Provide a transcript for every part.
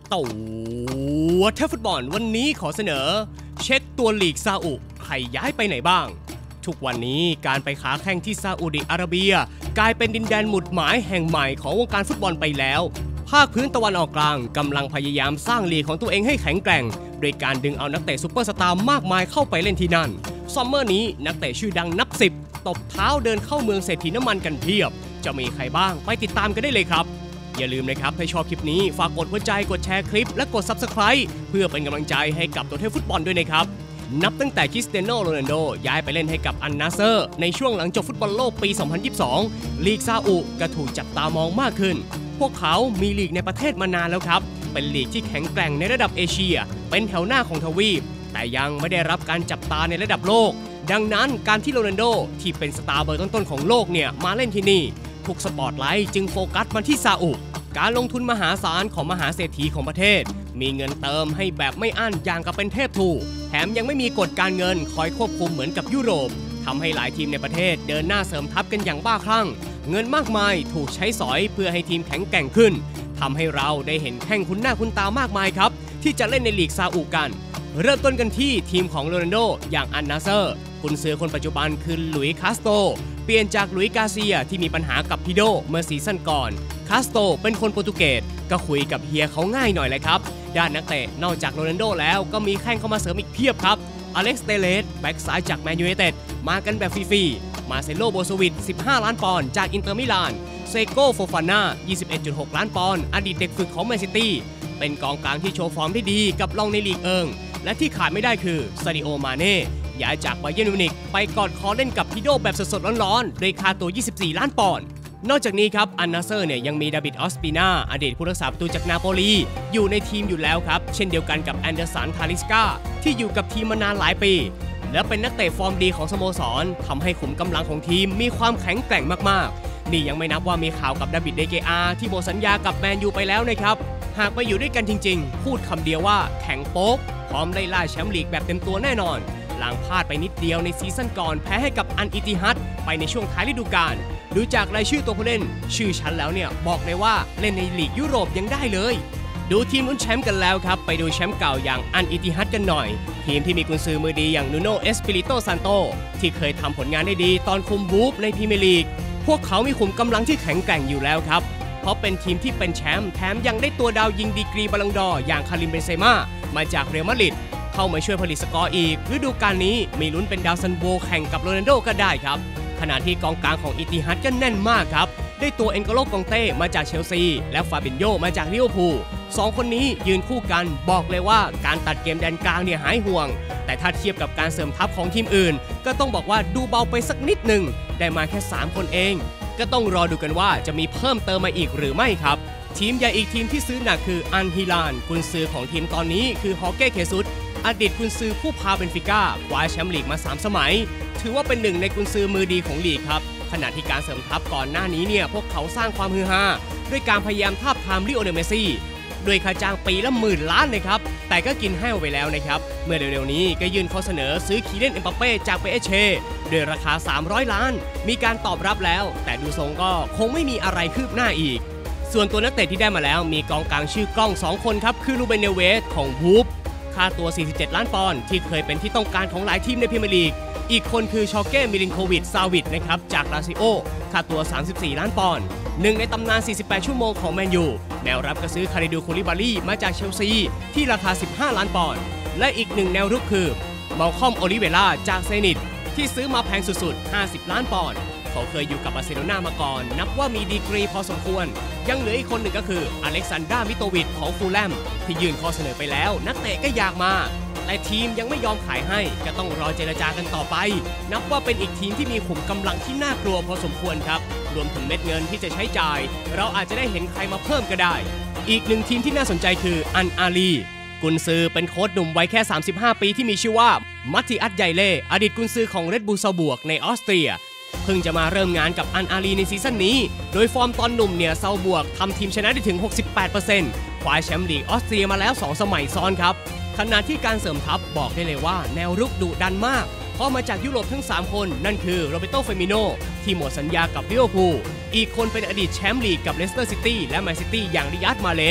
ตัวเทพฟุตบอลวันนี้ขอเสนอเช็คตัวลีกซาอุใครย้ายไปไหนบ้างทุกวันนี้การไปค้าแข่งที่ซาอุดิอาระเบียกลายเป็นดินแดนหมุดหมายแห่งใหม่ของวงการฟุตบอลไปแล้วภาคพื้นตะวันออกกลางกำลังพยายามสร้างลีกของตัวเองให้แข็งแกร่งโดยการดึงเอานักเตะซุปเปอร์สตาร์มากมายเข้าไปเล่นที่นั่นซัมเมอร์นี้นักเตะชื่อดังนับ10ตบเท้าเดินเข้าเมืองเศรษฐีน้ำมันกันเพียบจะมีใครบ้างไปติดตามกันได้เลยครับอย่าลืมนะครับถ้าชอบคลิปนี้ฝากกดหัวใจกดแชร์คลิปและกด Subscribe เพื่อเป็นกำลังใจให้กับตัวเทพฟุตบอลด้วยนะครับนับตั้งแต่คริสเตียโนโรนัลโดย้ายไปเล่นให้กับอันนาเซอร์ในช่วงหลังจบฟุตบอลโลกปี 2022 ลีกซาอุก็ถูกจับตามองมากขึ้นพวกเขามีลีกในประเทศมานานแล้วครับเป็นลีกที่แข็งแกร่งในระดับเอเชียเป็นแถวหน้าของทวีปแต่ยังไม่ได้รับการจับตาในระดับโลกดังนั้นการที่โรนัลโดที่เป็นสตาร์เบอร์ต้นๆของโลกเนี่ยมาเล่นที่นี่ทุกสปอตไลท์จึงโฟกัสมาที่ซาอุการลงทุนมหาศาลของมหาเศรษฐีของประเทศมีเงินเติมให้แบบไม่อั้นอย่างกับเป็นเทพทูแถมยังไม่มีกฎการเงินคอยควบคุมเหมือนกับยุโรปทำให้หลายทีมในประเทศเดินหน้าเสริมทัพกันอย่างบ้าคลั่งเงินมากมายถูกใช้สอยเพื่อให้ทีมแข็งแกร่งขึ้นทำให้เราได้เห็นแข้งคุ้นหน้าคุ้นตามากมายครับที่จะเล่นในลีกซาอุกันเริ่มต้นกันที่ทีมของโรนัลโดอย่างอันนาเซอร์กุนซือคนปัจจุบันคือหลุยส์คาสโตเปลี่ยนจากหลุยส์กาเซียที่มีปัญหากับพิโดเมื่อซีซั่นก่อนคาสโตเป็นคนโปรตุเกสก็คุยกับเฮียเขาง่ายหน่อยเลยครับด้านนักเตะนอกจากโรนัลโดแล้วก็มีแข้งเข้ามาเสริมอีกเพียบครับอเล็กซ์เตเลสแบ็กซ้ายจากแมนยูไนเต็ดมากันแบบฟรีๆมาเซโลโบโซวิช15 ล้านปอนด์จากอินเตอร์มิลานเซโกโฟฟาน่า 21.6 ล้านปอนด์อดีตเด็กฝึกของแมนซิตี้เป็นกองกลางที่โชว์ฟอร์มได้ดีกับรองในลีกและที่ขาดไม่ได้คือซาดิโอมาเน่ย้ายจากบาเยิร์นมิวนิกไปกอดคอเล่นกับพิโดแบบสดๆร้อนๆโดยค่าตัว 24 ล้านปอนด์นอกจากนี้ครับอันนาเซอร์เนี่ยยังมีดาวิดออสปีนาอดีตผู้รักษาประตูจากนาโปลีอยู่ในทีมอยู่แล้วครับเช่นเดียวกันกับแอนเดอร์สันทาลิสกาที่อยู่กับทีมมานานหลายปีและเป็นนักเตะฟอร์มดีของสโมสรทำให้ขุมกำลังของทีมมีความแข็งแกร่งมากๆนี่ยังไม่นับว่ามีข่าวกับดาวิดเดเกอาที่หมดสัญญากับแมนยูไปแล้วนะครับหากไปอยู่ด้วยกันจริงๆพูดคำเดียวว่าแข็งโป๊กพร้อมไล่ล่าแชมป์ลีกแบบเต็มตัวแน่นอนหลังพลาดไปนิดเดียวในซีซั่นก่อนแพ้ให้กับอันอิติฮัดไปในช่วงท้ายฤดูกาลดูจากรายชื่อตัวผู้เล่นชื่อชั้นแล้วเนี่ยบอกเลยว่าเล่นในลีกยุโรปยังได้เลยดูทีมลุ้นแชมป์กันแล้วครับไปดูแชมป์เก่าอย่างอันอิติฮัดกันหน่อยทีมที่มีกุนซือมือดีอย่างนูโนเอสปิริโตซานโตที่เคยทำผลงานได้ดีตอนคุมวูฟในพรีเมียร์ลีกพวกเขามีขุมกำลังที่แข็งแกร่งอยู่แล้วครับเพราะเป็นทีมที่เป็นแชมป์แถมยังได้ตัวดาวยิงดีกรีบอลลงดอร์อย่างคาริมเบนเซม่ามาจากเรอัลมาดริดเข้ามาช่วยผลิตสกอร์อีกฤดูกาลนี้มีลุ้นเป็นดาวซันโบแข่งกับโรนัลโดก็ได้ครับขณะที่กองกลางของอิติฮัดก็แน่นมากครับได้ตัวเอ็นโกโลกองเต้มาจากเชลซีและฟาบินโญมาจากลิเวอร์พูล2 คนนี้ยืนคู่กันบอกเลยว่าการตัดเกมแดนกลางเนี่ยหายห่วงแต่ถ้าเทียบกับการเสริมทัพของทีมอื่นก็ต้องบอกว่าดูเบาไปสักนิดหนึ่งได้มาแค่3 คนเองก็ต้องรอดูกันว่าจะมีเพิ่มเติมมาอีกหรือไม่ครับทีมใหญ่อีกทีมที่ซื้อหนักคืออันฮิลานกุนซือของทีมตอนนี้คือฮอเก้เคซุสอดีตกุนซือผู้พาเบนฟิก้าคว้าแชมป์ลีกมา3 สมัยถือว่าเป็นหนึ่งในกุนซือมือดีของลีกครับขณะที่การเสริมทัพก่อนหน้านี้เนี่ยพวกเขาสร้างความฮือฮาด้วยการพยายามทาบทามลิโอเนลเมสซี่ด้วยค่าจ้างปีละ10,000 ล้านเลยครับแต่ก็กินแห้วไปแล้วนะครับเมื่อเร็วๆนี้ก็ยื่นข้อเสนอซื้อคีเลน เอ็มบัปเป้จากเปเชด้วยราคา300 ล้านมีการตอบรับแล้วแต่ดูทรงก็คงไม่มีอะไรคืบหน้าอีกส่วนตัวนักเตะที่ได้มาแล้วมีกองกลางชื่อกล้อง2 คนครับคือลูเบนเนเวสของวูฟค่าตัว47 ล้านปอนด์ที่เคยเป็นที่ต้องการของหลายทีมในพรีเมียร์ลีกอีกคนคือชอเก้มิลินโควิชซาวิชนะครับจากลาซิโอค่าตัว34 ล้านปอนด์หนึ่งในตำนาน48 ชั่วโมงของแมนยูแนวรับก็ซื้อคาริดูคูลิบาลีมาจากเชลซีที่ราคา15 ล้านปอนด์และอีกหนึ่งแนวรุกคือมัลคอมโอลิเวล่าจากเซนิตที่ซื้อมาแพงสุดๆ50 ล้านปอนด์เขาเคยอยู่กับบาร์เซโลนามาก่อนนับว่ามีดีกรีพอสมควรยังเหลืออีกคนหนึ่งก็คืออเล็กซานดรามิโตวิชของฟูลแลมที่ยื่นข้อเสนอไปแล้วนักเตะก็อยากมาแต่ทีมยังไม่ยอมขายให้ก็ต้องรอเจรจากันต่อไปนับว่าเป็นอีกทีมที่มีขุมกำลังที่น่ากลัวพอสมควรครับรวมถึงเม็ดเงินที่จะใช้จ่ายเราอาจจะได้เห็นใครมาเพิ่มก็ได้อีกหนึ่งทีมที่น่าสนใจคืออันอาลีกุนซือเป็นโค้ชหนุ่มวัยแค่35 ปีที่มีชื่อว่ามัตติอัสไยเล่อดีตกุนซือของเรดบูลซาบวกในออสเตรียเพิ่งจะมาเริ่มงานกับอันอาลีในซีซั่นนี้โดยฟอร์มตอนหนุ่มเนี่ยซาบวกทำทีมชนะได้ถึง 68% คว้าแชมป์ลีกออสเตรียมาแล้ว2 สมัยซ้อนครับขณะที่การเสริมทัพบอกได้เลยว่าแนวรุกดุดันมากเพราะมาจากยุโรปทั้ง3 คนนั่นคือโรเบโตเฟมิโนที่หมดสัญญากับลิเวอร์พูลอีกคนเป็นอดีตแชมป์ลีกกับเลสเตอร์ซิตี้และแมนซิตี้อย่างริยัดมาเลส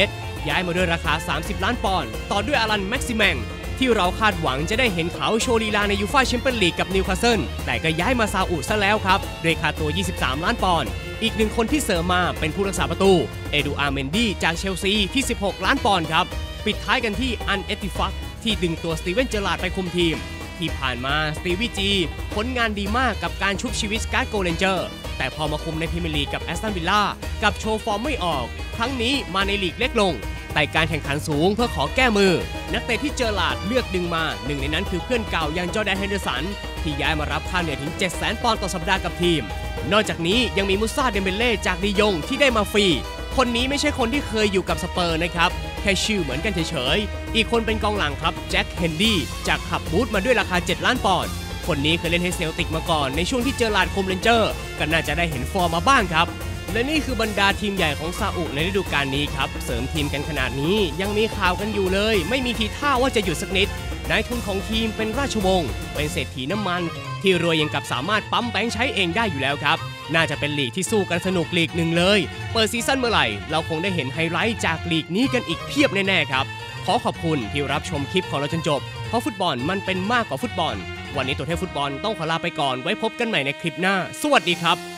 ย้ายมาด้วยราคา30ล้านปอนด์ต่อด้วยอารันแม็กซิแมงที่เราคาดหวังจะได้เห็นเขาโชว์ลีลาในยูฟ่าแชมเปี้ยนลีกกับนิวคาสเซิลแต่ก็ย้ายมาซาอุซะแล้วครับโดยค่าตัว23ล้านปอนด์อีกหนึ่งคนที่เสริมมาเป็นผู้รักษาประตูเอดูอาร์เมนดี้จากเชลซีที่16ล้านปอนด์ครับปิดท้ายกันที่อันเอติฟักที่ดึงตัวสตีเวนเจอราร์ดไปคุมทีมที่ผ่านมาสตีวีจีผลงานดีมากกับการชุบชีวิตสกาโกเรนเจอร์แต่พอมาคุมในพรีเมียร์ลีกกับแอสตันวิลล่ากับโชว์ฟอร์มไม่ออกครั้งนี้มาในลีกเล็กลงแต่การแข่งขันสูงเพื่อขอแก้มือนักเตะที่เจอราร์ดเลือกดึงมาหนึ่งในนั้นคือเพื่อนเก่าอย่างจอร์แดนเฮนเดอร์สันที่ย้ายมารับค่าเหนื่อยถึง 700,000 ปอนด์ต่อสัปดาห์กับทีมนอกจากนี้ยังมีมูซาเดมเบเล่จากลียงที่ได้มาฟรีคนนี้ไม่ใช่คนที่เคยอยู่กับสเปอร์นะครับแค่ชื่อเหมือนกันเฉยๆอีกคนเป็นกองหลังครับแจ็คเฮนดี้จากขับบูธมาด้วยราคา7ล้านปอนด์คนนี้เคยเล่นให้เซลติกมาก่อนในช่วงที่เจอราร์ดคุมเรนเจอร์ก็น่าจะได้เห็นฟอร์มมาบ้างครับและนี่คือบรรดาทีมใหญ่ของซาอุในฤดูกาลนี้ครับเสริมทีมกันขนาดนี้ยังมีข่าวกันอยู่เลยไม่มีทีท่าว่าจะหยุดสักนิดนายทุนของทีมเป็นราชวงศ์เป็นเศรษฐีน้ำมันที่รวยยังกับสามารถปั๊มแบงค์ใช้เองได้อยู่แล้วครับน่าจะเป็นลีกที่สู้กันสนุกลีกหนึ่งเลยเปิดซีซั่นเมื่อไหร่เราคงได้เห็นไฮไลท์จากลีกนี้กันอีกเพียบแน่ๆครับขอขอบคุณที่รับชมคลิปของเราจนจบเพราะฟุตบอลมันเป็นมากกว่าฟุตบอลวันนี้ตัวเทพฟุตบอลต้องขอลาไปก่อนไว้พบกันใหม่ในคลิปหน้าสวัสดีครับ